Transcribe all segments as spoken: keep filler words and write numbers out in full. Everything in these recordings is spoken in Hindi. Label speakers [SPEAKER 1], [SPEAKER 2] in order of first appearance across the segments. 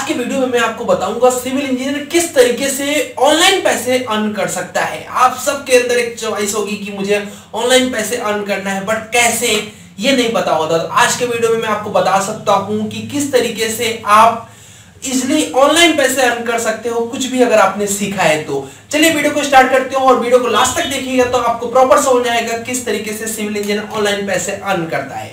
[SPEAKER 1] के वीडियो में मैं आपको बताऊंगा सिविल इंजीनियर किस तरीके से ऑनलाइन पैसे अर्न कर सकता है। आप सबके अंदर एक चॉइस होगी कि मुझे ऑनलाइन पैसे अर्न करना है, बट कैसे ये नहीं पता होता। तो आज के वीडियो में मैं आपको बता सकता हूं कि किस तरीके से आप इजिली ऑनलाइन पैसे अर्न कर सकते हो, कुछ भी अगर आपने सीखा है तो। चलिए वीडियो को स्टार्ट करते हो और वीडियो को लास्ट तक देखिएगा तो आपको प्रॉपर समझ आएगा किस तरीके से सिविल इंजीनियर ऑनलाइन पैसे अर्न करता है।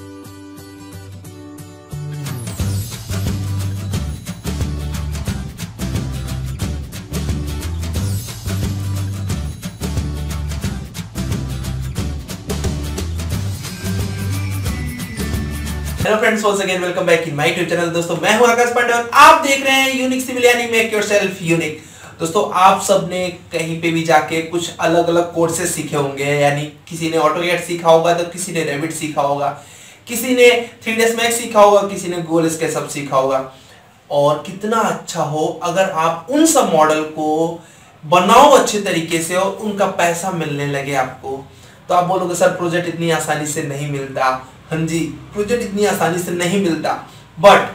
[SPEAKER 1] Hello friends, once again welcome back in my YouTube channel. दोस्तों मैं हूं आकाश पांडे और आप देख रहे हैं यूनिक सिविल यानी मेक योरसेल्फ यूनिक। दोस्तों आप सबने कहीं पे भी जाके कुछ अलग अलग कोर्सेज सीखे होंगे, यानी किसी ने ऑटोकैड सीखा होगा तो किसी ने रेविट सीखा होगा, किसी ने थ्री डी एस मैक्स सीखा होगा, किसी ने गूगल स्केचअप सीखा होगा। और कितना अच्छा हो अगर आप उन सब मॉडल को बनाओ अच्छे तरीके से और उनका पैसा मिलने लगे आपको। तो आप बोलोगे सर प्रोजेक्ट इतनी आसानी से नहीं मिलता। हाँ जी, प्रोजेक्ट इतनी आसानी से नहीं मिलता, बट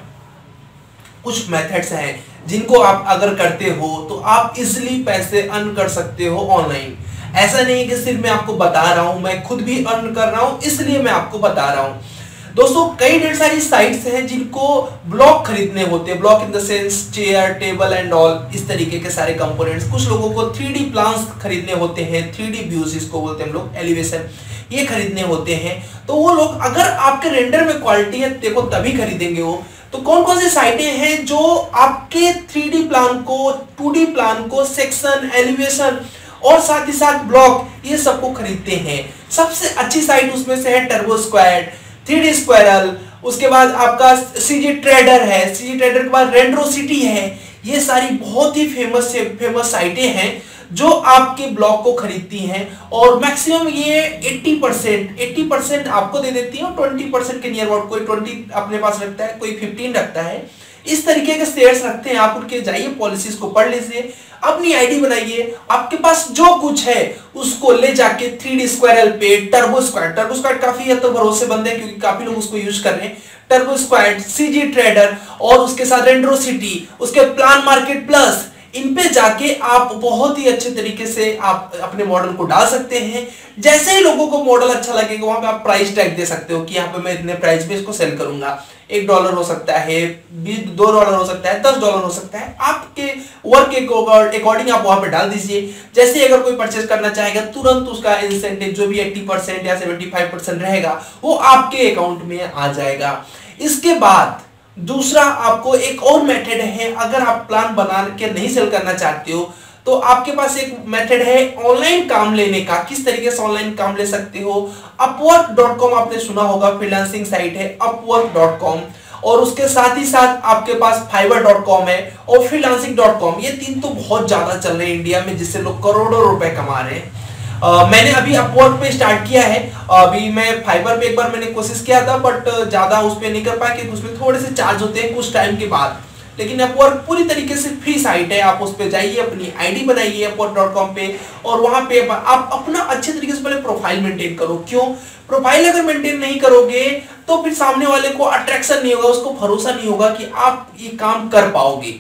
[SPEAKER 1] कुछ मेथड्स हैं जिनको आप अगर करते हो तो आप इजिली पैसे अर्न कर सकते हो ऑनलाइन। ऐसा नहीं कि सिर्फ मैं आपको बता रहा हूं, मैं खुद भी अर्न कर रहा हूं इसलिए मैं आपको बता रहा हूं। दोस्तों कई ढेर सारी साइट्स हैं जिनको ब्लॉक खरीदने होते हैं, block in the sense chair, table and all, इस तरीके के सारे कंपोनेंट्स। कुछ लोगों को थ्री डी प्लान्स खरीदने होते हैं, थ्री डी व्यूज इसको बोलते हैं हम लोग, एलिवेशन, ये खरीदने होते हैं। तो वो लोग अगर आपके रेंडर में क्वालिटी है देखो तभी खरीदेंगे वो। तो कौन कौन सी साइटें हैं जो आपके थ्री डी प्लान को, टू डी प्लान को, सेक्शन, एलिवेशन और साथ ही साथ ब्लॉक, ये सबको खरीदते हैं। सबसे अच्छी साइट उसमें से है TurboSquid, three D squirrel, उसके बाद आपका सीजी ट्रेडर है, सीजी ट्रेडर के बाद रेंड्रोसिटी है। ये सारी बहुत ही फेमस से फेमस साइटें हैं जो आपके ब्लॉक को खरीदती हैं और मैक्सिमम ये अस्सी परसेंट अस्सी परसेंट आपको दे देती है और बीस परसेंट के नियर अबाउट, कोई बीस अपने पास रखता है, कोई पंद्रह रखता है। इस तरीके के शेयर्स रखते हैं। आप उनके जाइए, पॉलिसीज को पढ़ लीजिए, अपनी आईडी बनाइए, आपके पास जो कुछ है उसको ले जाके थ्री डी स्क्वायरल पे, टर्बो स्क्वाड, टर्बो स्क्वाड काफी हद तक भरोसेमंद है क्योंकि काफी लोग उसको यूज कर रहे हैं। टर्बो स्क्वाड, सीजी ट्रेडर और उसके साथ रेंड्रोसिटी, उसके प्लान मार्केट प्लस, इन पे जाके आप बहुत ही अच्छे तरीके से आप अपने मॉडल को डाल सकते हैं। जैसे ही लोगों को मॉडल अच्छा लगेगा वहां पे आप प्राइस टैग दे सकते हो कि यहाँ पे मैं इतने प्राइस पे इसको सेल करूंगा। एक डॉलर हो सकता है, दो डॉलर हो सकता है, दस डॉलर हो सकता है, आपके वर्क के अकॉर्डिंग आप वहां पे डाल दीजिए। जैसे ही अगर कोई परचेज करना चाहेगा तुरंत उसका इंसेंटिव जो भी अस्सी परसेंट या पचहत्तर परसेंट रहेगा वो आपके अकाउंट में आ जाएगा। इसके बाद दूसरा आपको एक और मेथड है, अगर आप प्लान बना के नहीं सेल करना चाहते हो तो आपके पास एक मेथड है ऑनलाइन काम लेने का। किस तरीके से ऑनलाइन काम ले सकते हो? अपवर्क डॉट कॉम आपने सुना होगा, फ्रीलांसिंग साइट है अपवर्क डॉट कॉम, और उसके साथ ही साथ आपके पास फाइवर डॉट कॉम है और फ्रीलांसिंग डॉट कॉम। ये तीन तो बहुत ज्यादा चल रहे हैं इंडिया में, जिससे लोग करोड़ों रुपए कमा रहे हैं। Uh, मैंने अभी अपवर्क पे स्टार्ट किया है। अभी मैं फाइबर पे एक बार मैंने कोशिश किया था, बट ज्यादा उस पे नहीं कर पाया क्योंकि उसमें थोड़े से चार्ज होते हैं कुछ टाइम के बाद। लेकिन अपवर्क पूरी तरीके से फ्री साइट है, आप उस पे जाइए, अपनी आईडी बनाइए अपवर्क डॉट कॉम पे और वहां पे आप अपना अच्छे तरीके से पहले प्रोफाइल मेंटेन करो। क्यों? प्रोफाइल अगर मेंटेन नहीं करोगे तो फिर सामने वाले को अट्रैक्शन नहीं होगा, उसको भरोसा नहीं होगा कि आप ये काम कर पाओगे।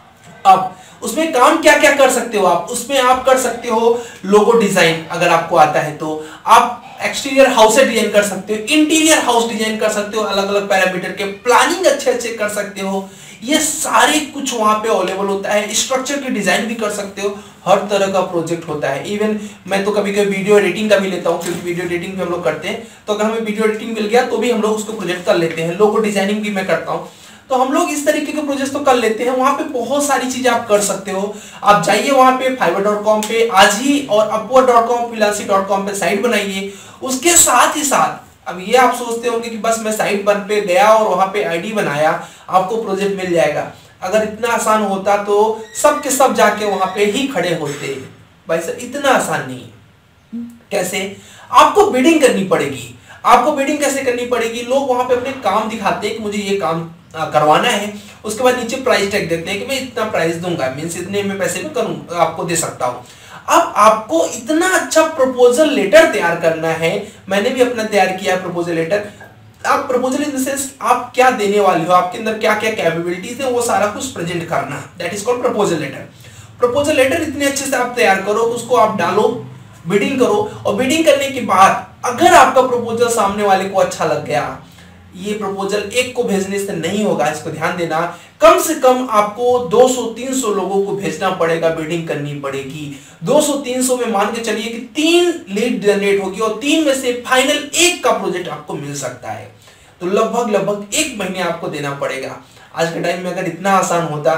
[SPEAKER 1] अब उसमें काम क्या क्या कर सकते हो आप? उसमें आप कर सकते हो लोगो डिजाइन, अगर आपको आता है तो आप एक्सटीरियर हाउस डिजाइन कर सकते हो, इंटीरियर हाउस डिजाइन कर सकते हो, अलग अलग पैरामीटर के प्लानिंग अच्छे अच्छे कर सकते हो। ये सारे कुछ वहां पे अवेलेबल होता है। स्ट्रक्चर की डिजाइन भी कर सकते हो, हर तरह का प्रोजेक्ट होता है। इवन मैं तो कभी कभी वीडियो एडिटिंग का भी लेता हूँ क्योंकि वीडियो एडिटिंग भी हम लोग करते हैं, तो अगर हमें वीडियो एडिटिंग मिल गया तो भी हम लोग उसको प्रोजेक्ट कर लेते हैं। लोगो डिजाइनिंग भी मैं करता हूँ, तो हम लोग इस तरीके के प्रोजेक्ट तो कर लेते हैं। वहां पे बहुत सारी चीजें आप कर सकते हो। आप जाइए वहां पे फाइवर डॉट कॉम पे आज ही और Upwork dot com, freelancing dot com पे साइट बनाइए। उसके साथ ही साथ अब ये आप सोचते होंगे कि बस मैं साइट बन पे गया और वहां पे आईडी बनाया आपको प्रोजेक्ट मिल जाएगा। अगर इतना आसान होता तो सब के सब जाके वहां पे ही खड़े होते। भाई सर इतना आसान नहीं है। कैसे? आपको बिडिंग करनी पड़ेगी। आपको बिडिंग कैसे करनी पड़ेगी? लोग वहां पे अपने काम दिखाते हैं कि मुझे ये काम करवाना है, उसके बाद नीचे प्राइस टैग देते हैं कि मैं इतना प्राइस दूंगा, मींस इतने में पैसे में करूं आपको दे सकता हूं। अब आपको इतना अच्छा प्रपोजल लेटर तैयार करना है। मैंने भी अपना तैयार किया प्रपोजल लेटर। आप प्रपोजल इन द सेंस आप क्या देने वाले हो, आपके अंदर क्या क्या कैपेबिलिटीज है, वो सारा कुछ प्रेजेंट करना, that is called proposal letter. Proposal letter इतने अच्छे से आप तैयार करो, उसको आप डालो, बिडिंग करो, और बिडिंग करने के बाद अगर आपका प्रपोजल सामने वाले को अच्छा लग गया, ये प्रपोजल एक को भेजने से नहीं होगा, इसको ध्यान देना, कम से कम आपको दो सौ तीन सौ लोगों को भेजना पड़ेगा, बिडिंग करनी पड़ेगी। दो सौ तीन सौ में मान के चलिए कि तीन लीड जनरेट होगी और तीन में से फाइनल एक का प्रोजेक्ट आपको मिल सकता है। तो लगभग लगभग एक महीने आपको देना पड़ेगा। आज के टाइम में अगर इतना आसान होता,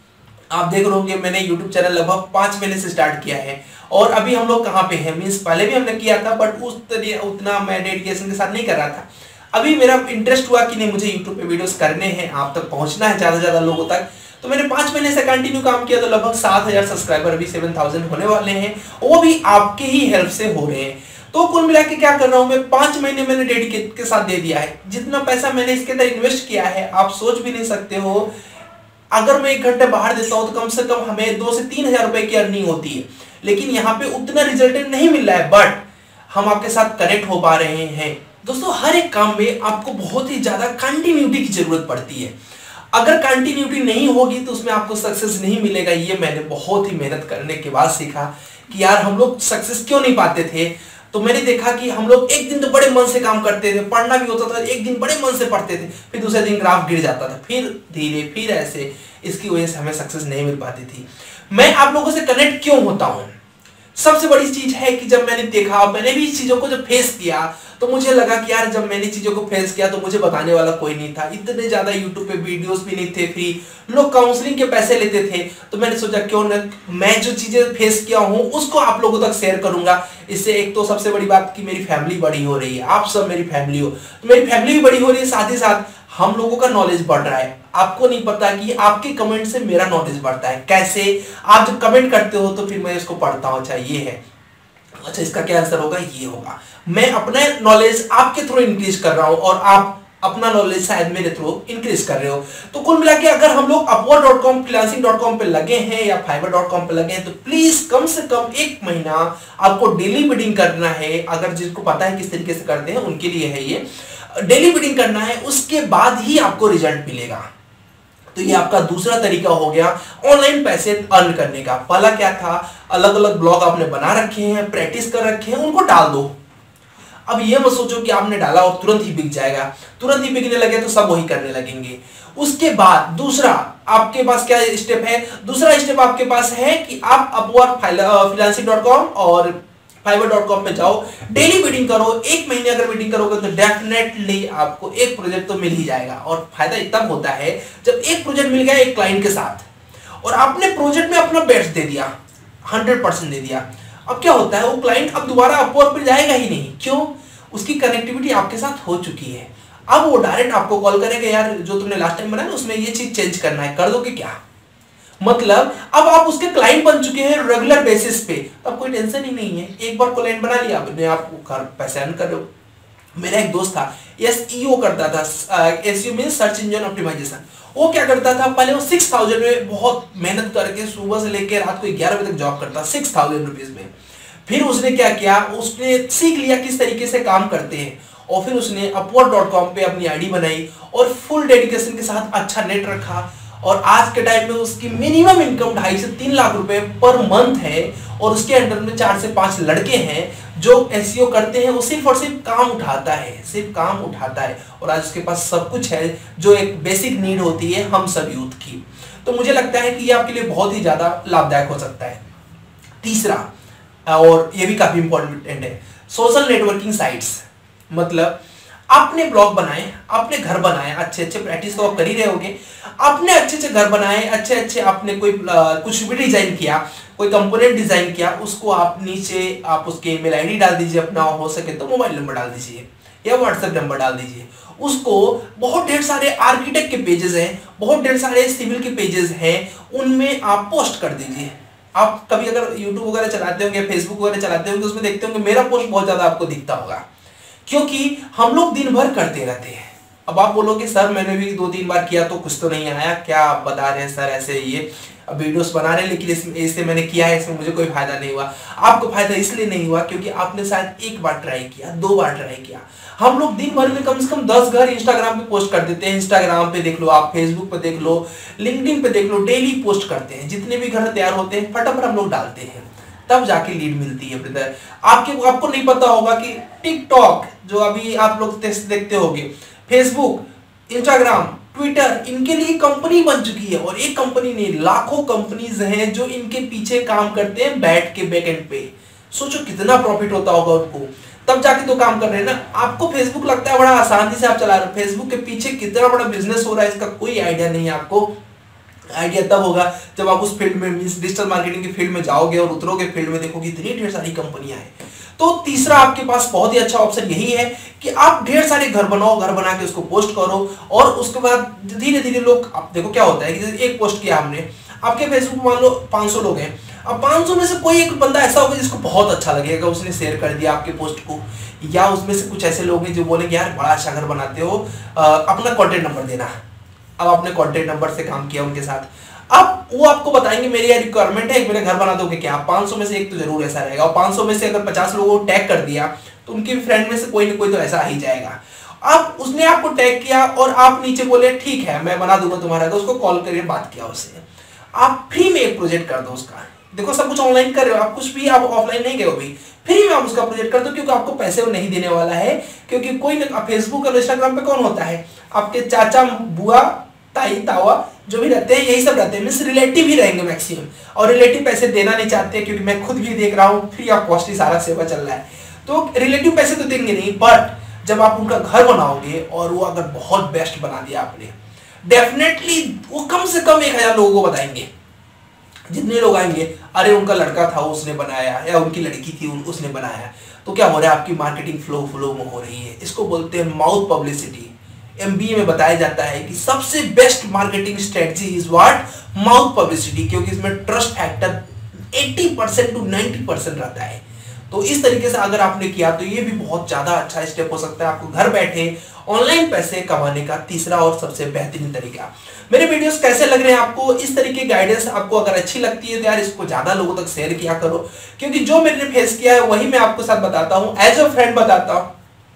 [SPEAKER 1] आप देख रहे होंगे मैंने यूट्यूब चैनल लगभग पांच महीने से स्टार्ट किया है और अभी हम लोग कहाँ पे हैं, मीन्स पहले भी हमने किया था बट उस तरह उतना मैं डेडिकेशन के साथ नहीं कर रहा था। अभी मेरा इंटरेस्ट हुआ कि नहीं मुझे यूट्यूब पे वीडियोस करने हैं, आप तक पहुंचना है ज्यादा से ज्यादा लोगों तक, तो मैंने पांच महीने से कंटिन्यू काम किया, तो लगभग सात हजार सब्सक्राइबर अभी सेवन थाउजेंड होने वाले हैं, वो भी आपके ही हेल्प से हो रहे हैं। तो कुल मिला के क्या कर रहा हूं मैं, पांच महीने मैंने डेडिकेट के साथ दे दिया है। जितना पैसा मैंने इसके अंदर इन्वेस्ट किया है आप सोच भी नहीं सकते हो। अगर मैं एक घंटे बाहर देता हूं तो कम से कम हमें दो से तीन हजार रुपए की अर्निंग होती है, लेकिन यहाँ पे उतना रिजल्ट नहीं मिल रहा है, बट हम आपके साथ कनेक्ट हो पा रहे हैं। दोस्तों हर एक काम में आपको बहुत ही ज्यादा कंटिन्यूटी की जरूरत पड़ती है। अगर कंटिन्यूटी नहीं होगी तो उसमें आपको सक्सेस नहीं मिलेगा। ये मैंने बहुत ही मेहनत करने के बाद सीखा कि यार हम लोग सक्सेस क्यों नहीं पाते थे। तो मैंने देखा कि हम लोग एक दिन तो बड़े मन से काम करते थे, पढ़ना भी होता था, एक दिन बड़े मन से पढ़ते थे, फिर दूसरे दिन ग्राफ गिर जाता था, फिर धीरे फिर ऐसे, इसकी वजह से हमें सक्सेस नहीं मिल पाती थी। मैं आप लोगों से कनेक्ट क्यों होता हूं, सबसे बड़ी चीज है कि जब मैंने देखा, मैंने भी इस चीजों को जब फेस किया तो मुझे लगा कि यार जब मैंने चीजों को फेस किया तो मुझे बताने वाला कोई नहीं था। इतने ज्यादा यूट्यूब पे वीडियोस भी नहीं थे, फ्री लोग काउंसलिंग के पैसे लेते थे। तो मैंने सोचा क्यों न मैं जो चीजें फेस किया हूं उसको आप लोगों तक शेयर करूंगा। इससे एक तो सबसे बड़ी बात कि मेरी फैमिली बड़ी हो रही है, आप सब मेरी फैमिली हो, तो मेरी फैमिली भी बड़ी हो रही है, साथ ही साथ हम लोगों का नॉलेज बढ़ रहा है। आपको नहीं पता कि आपके कमेंट से मेरा नॉलेज बढ़ता है। कैसे? आप जब कमेंट करते हो तो फिर मैं इसको पढ़ता हूं, अच्छा ये है, अच्छा इसका क्या आंसर होगा, ये होगा। मैं अपना नॉलेज आपके थ्रू इंक्रीज कर रहा हूं और आप अपना नॉलेज शायद मेरे थ्रू इंक्रीज कर रहे हो। तो कुल मिला के अगर हम लोग Upwork dot com, freelancing dot com पे लगे हैं या फाइवर डॉट कॉम पे लगे हैं तो प्लीज कम से कम एक महीना आपको डेली बिडिंग करना है। अगर जिसको पता है किस तरीके से करते हैं उनके लिए है ये, डेली बिडिंग करना है, उसके बाद ही आपको रिजल्ट मिलेगा। तो ये आपका दूसरा तरीका हो गया ऑनलाइन पैसे अर्न करने का। पहला क्या था, अलग अलग ब्लॉग आपने बना रखे हैं, प्रैक्टिस कर रखे हैं, उनको डाल दो। अब ये मत सोचो कि आपने डाला और तुरंत ही बिक जाएगा, तुरंत ही बिकने लगे तो सब वही करने लगेंगे। उसके बाद दूसरा आपके पास क्या स्टेप है, दूसरा स्टेप आपके पास है कि आप अपवर्क, फ्रीलांसिंग डॉट कॉम और फाइवर डॉट कॉम पे जाओ, डेली बिडिंग करो। एक महीने अगर बिडिंग करोगे तो डेफिनेटली आपको एक प्रोजेक्ट तो मिल ही जाएगा। और फायदा तब होता है जब एक प्रोजेक्ट मिल गया एक क्लाइंट के साथ और आपने प्रोजेक्ट में अपना बेस्ट दे दिया, हंड्रेड परसेंट दे दिया। अब क्या होता है, वो क्लाइंट अब दोबारा अपवर्क पे जाएगा ही नहीं। क्यों? उसकी कनेक्टिविटी आपके साथ हो चुकी है। अब वो डायरेक्ट आपको कॉल करेगा, यार जो तुमने लास्ट टाइम बनाया ना उसमें ये चीज चेंज करना है, कर दोगे क्या? मतलब अब आप उसके क्लाइंट बन चुके हैं रेगुलर बेसिस पे, तो अब कोई टेंशन ही नहीं है। एक बार क्लाइंट बना लिया आपने, आप पैसे अर्न कर रहे हो। मेरा एक दोस्त था, एसईओ करता था, SEO means search engine optimization. वो क्या करता था, पहले वो सिक्स थाउजेंड में बहुत मेहनत करके सुबह से लेकर रात को ग्यारह बजे तक जॉब करता, सिक्स थाउजेंड रुपीज में। फिर उसने क्या किया, उसने सीख लिया किस तरीके से काम करते हैं और फिर उसने अपवर्क डॉट कॉम पे अपनी आईडी बनाई और फुल डेडिकेशन के साथ अच्छा नेट रखा। और आज के टाइम में उसकी मिनिमम इनकम ढाई से तीन लाख रुपए पर मंथ है और उसके अंडर में चार से पांच लड़के हैं जो एसईओ करते हैं। वो सिर्फ और सिर्फ काम उठाता है, सिर्फ काम उठाता है और आज उसके पास सब कुछ है जो एक बेसिक नीड होती है हम सब यूथ की। तो मुझे लगता है कि ये आपके लिए बहुत ही ज्यादा लाभदायक हो सकता है। तीसरा, और ये भी काफी इंपॉर्टेंट है, सोशल नेटवर्किंग साइट्स। मतलब आपने ब्लॉग बनाए, आपने घर बनाए, अच्छे अच्छे प्रैक्टिस तो आप कर ही रहे होगे, आपने अच्छे अच्छे घर बनाए, अच्छे अच्छे आपने कोई आ, कुछ भी डिजाइन किया, कोई कंपोनेंट डिजाइन किया, उसको आप नीचे आप उसके ईमेल आईडी डाल दीजिए अपना, हो सके तो मोबाइल नंबर डाल दीजिए या व्हाट्सएप नंबर डाल दीजिए। उसको बहुत ढेर सारे आर्किटेक्ट के पेजेस हैं, बहुत ढेर सारे सिविल के पेजेस हैं, उनमें आप पोस्ट कर दीजिए। आप कभी अगर यूट्यूब वगैरह चलाते होंगे, फेसबुक वगैरह चलाते होंगे, उसमें देखते होंगे मेरा पोस्ट बहुत ज्यादा आपको दिखता होगा, क्योंकि हम लोग दिन भर करते रहते हैं। अब आप बोलोगे सर मैंने भी दो तीन बार किया तो कुछ तो नहीं आया, क्या आप बता रहे हैं सर ऐसे ये वीडियोस बना रहे हैं, लेकिन इसमें इससे मैंने किया है, इसमें मुझे कोई फायदा नहीं हुआ। आपको फायदा इसलिए नहीं हुआ क्योंकि आपने शायद एक बार ट्राई किया, दो बार ट्राई किया। हम लोग दिन भर में कम से कम दस घर इंस्टाग्राम पे पोस्ट कर देते हैं। इंस्टाग्राम पे देख लो, आप फेसबुक पे देख लो, लिंक्डइन पे देख लो, डेली पोस्ट करते हैं। जितने भी घर तैयार होते हैं फटाफट हम लोग डालते हैं, तब जाके लीड मिलती है ब्रदर। आपके आपको नहीं पता होगा कि टिकटॉक जो अभी आप लोग देखते होंगे, फेसबुक, इंस्टाग्राम, ट्विटर, इनके लिए कंपनी बन चुकी है। और एक कंपनी नहीं, लाखों कंपनीज हैं जो इनके पीछे काम करते हैं बैठ के बैकएंड पे। सोचो कितना प्रॉफिट होता होगा उनको, तब जाके तो काम कर रहे हैं ना। आपको फेसबुक लगता है बड़ा आसानी से आप चला रहे हो, फेसबुक के पीछे कितना बड़ा बिजनेस हो रहा है इसका कोई आइडिया नहीं है आपको। आइडिया तब होगा जब आप उस फील्ड में, मींस डिजिटल मार्केटिंग की फील्ड में जाओगे और उतरोगे फील्ड में, देखोगे इतनी ढेर सारी कंपनियां हैं। तो तीसरा आपके पास बहुत ही अच्छा ऑप्शन यही है कि आप ढेर सारे घर बनाओ, घर बना के उसको पोस्ट करो और उसके बाद धीरे धीरे लोग, आप देखो क्या होता है कि जैसे एक पोस्ट किया हमने, आपके फेसबुक मान लो पाँच सौ लोग हैं, अब पाँच सौ में से कोई एक बंदा ऐसा होगा जिसको बहुत अच्छा लगेगा, उसने शेयर कर दिया आपके पोस्ट को, या उसमें से कुछ ऐसे लोग हैं जो बोलेंगे यार बड़ा अच्छा घर बनाते हो, अपना कॉन्टेक्ट नंबर देना। अब आपने कॉन्टेक्ट नंबर से काम किया उनके साथ, अब वो आपको बताएंगे मेरी ये रिक्वायरमेंट है, एक मेरे घर बना दोगे क्या? पाँच सौ में से एक तो जरूर ऐसा रहेगा, और पाँच सौ में से अगर पचास लोगों को टैग कर दिया तो उनके फ्रेंड में से कोई ना कोई तो ऐसा ही जाएगा। अब उसने आपको टैग किया और आप नीचे बोले ठीक है मैं बना दूंगा तुम्हारा, तो उसको कॉल करके बात किया उससे, आप फ्री में एक प्रोजेक्ट कर दो उसका। देखो सब कुछ ऑनलाइन कर रहे हो आप, कुछ भी आप ऑफलाइन नहीं गए हो भी, फ्री में आप उसका प्रोजेक्ट कर दो, क्योंकि आपको पैसे वो नहीं देने वाला है। क्योंकि कोई फेसबुक और इंस्टाग्राम पे कौन होता है, आपके चाचा, बुआ, ताई, तावा जो भी रहते हैं, यही सब रहते हैं, मींस रिलेटिव ही रहेंगे मैक्सिमम, और रिलेटिव पैसे देना नहीं चाहते, क्योंकि मैं खुद भी देख रहा हूँ फ्री ऑफ कॉस्ट ही सारा सेवा चल रहा है, तो रिलेटिव पैसे तो देंगे नहीं। बट जब आप उनका घर बनाओगे और वो अगर बहुत बेस्ट बना दिया आपने, डेफिनेटली वो कम से कम एक हजार लोगों को बताएंगे। जितने लोग आएंगे अरे उनका लड़का था उसने बनाया, या उनकी लड़की थी उसने बनाया, तो क्या हो रहा है, आपकी मार्केटिंग फ्लो फ्लो में हो रही है। इसको बोलते हैं माउथ पब्लिसिटी। एमबीए में बताया जाता है कि सबसे best marketing strategy is what, mouth publicity, क्योंकि इसमें ट्रस्ट फैक्टर अस्सी परसेंट टू नब्बे परसेंट रहता है। तो इस तरीके से अगर आपने किया तो ये भी बहुत ज्यादा अच्छा स्टेप हो सकता है आपको घर बैठे ऑनलाइन पैसे कमाने का तीसरा और सबसे बेहतरीन तरीका। मेरे वीडियोस कैसे लग रहे हैं आपको, इस तरीके की गाइडेंस आपको अगर अच्छी लगती है तो यार इसको ज्यादा लोगों तक शेयर किया करो, क्योंकि जो मैंने फेस किया है वही मैं आपको साथ बताता हूँ, एज अ फ्रेंड बताता हूँ।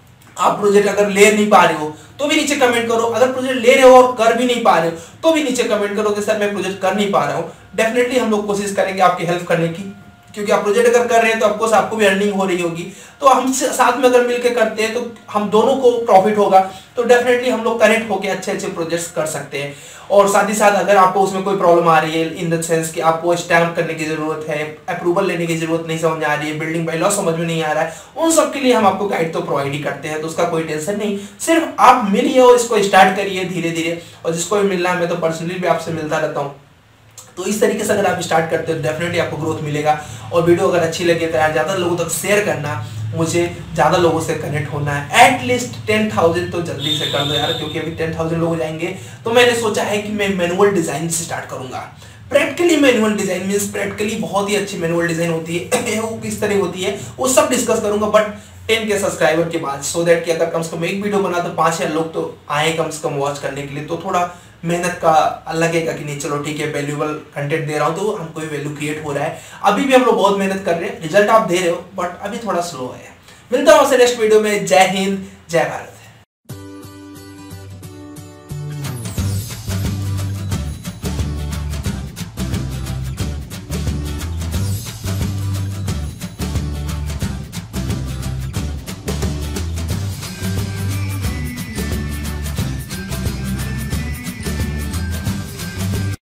[SPEAKER 1] आप प्रोजेक्ट अगर ले नहीं पा रहे हो तो भी नीचे कमेंट करो, अगर प्रोजेक्ट ले रहे हो और कर भी नहीं पा रहे हो तो भी नीचे कमेंट करो कि सर मैं प्रोजेक्ट कर नहीं पा रहा हूँ। डेफिनेटली हम लोग कोशिश करेंगे आपकी हेल्प करने की, क्योंकि आप प्रोजेक्ट अगर कर रहे हैं तो आपको आपको भी अर्निंग हो रही होगी, तो हम साथ में अगर मिलकर करते हैं तो हम दोनों को प्रॉफिट होगा। तो डेफिनेटली हम लोग कनेक्ट होकर अच्छे अच्छे प्रोजेक्ट्स कर सकते हैं। और साथ ही साथ अगर आपको उसमें कोई प्रॉब्लम आ रही है इन द सेंस कि आपको स्टैम्प करने की जरूरत है, अप्रूवल लेने की जरूरत नहीं समझ में आ रही है, बिल्डिंग बाय लॉ समझ में नहीं आ रहा है, उन सब के लिए हम आपको गाइड तो प्रोवाइड ही करते हैं, तो उसका कोई टेंशन नहीं। सिर्फ आप मिलिए और इसको स्टार्ट करिए धीरे धीरे, और जिसको भी मिलना है मैं तो पर्सनली भी आपसे मिलता रहता हूँ। तो इस तरीके से अगर आप स्टार्ट करते हो डेफिनेटली आपको ग्रोथ मिलेगा। और वीडियो अगर अच्छी लगे तो यार ज़्यादा लोगों तक शेयर करना, मुझे ज़्यादा लोगों से कनेक्ट होना है। एटलीस्ट टेन थाउजेंड तो जल्दी से कर दो यार, क्योंकि अभी टेन थाउजेंड लोग जाएंगे तो मैंने सोचा है कि मैं मैनुअल डिज़ाइन से स्टार्ट करूँगा। Practically manual design means practically बहुत ही अच्छी मैनुअल डिज़ाइन होती है, वो किस तरह होती है वो सब डिस्कस करूँगा, बट टेन के सब्सक्राइबर के बाद, सो दैट कि अगर कम से कम एक वीडियो बना तो पाँच हजार लोग तो आए कम से कम वॉच करने के लिए, तो थोड़ा मेहनत का लगेगा कि नहीं चलो ठीक है वैल्यूएबल कंटेंट दे रहा हूँ तो हमको वैल्यू क्रिएट हो रहा है। अभी भी हम लोग बहुत मेहनत कर रहे हैं, रिजल्ट आप दे रहे हो बट अभी थोड़ा स्लो है। मिलता हूँ आपसे नेक्स्ट वीडियो में। जय हिंद, जय भारत।